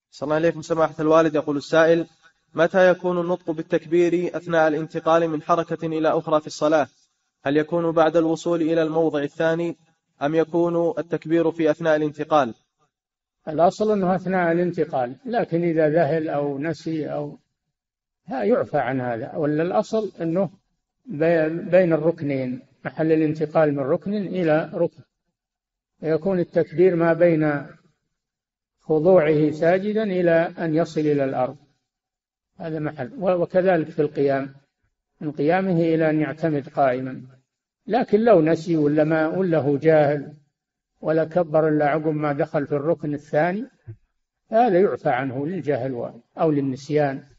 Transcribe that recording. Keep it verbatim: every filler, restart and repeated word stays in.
صلى الله عليكم سماحة الوالد. يقول السائل: متى يكون النطق بالتكبير أثناء الانتقال من حركة إلى أخرى في الصلاة؟ هل يكون بعد الوصول إلى الموضع الثاني أم يكون التكبير في أثناء الانتقال؟ الأصل أنه أثناء الانتقال، لكن إذا ذهل أو نسي أو ها يعفى عن هذا، ولا الأصل أنه بين الركنين، محل الانتقال من ركن إلى ركن، يكون التكبير ما بين خضوعه ساجدا إلى أن يصل إلى الأرض، هذا محل. وكذلك في القيام، من قيامه إلى أن يعتمد قائما. لكن لو نسي ولا ما ولا هو جاهل ولا كبر إلا عقب ما دخل في الركن الثاني، هذا يعفى عنه للجهل أو للنسيان.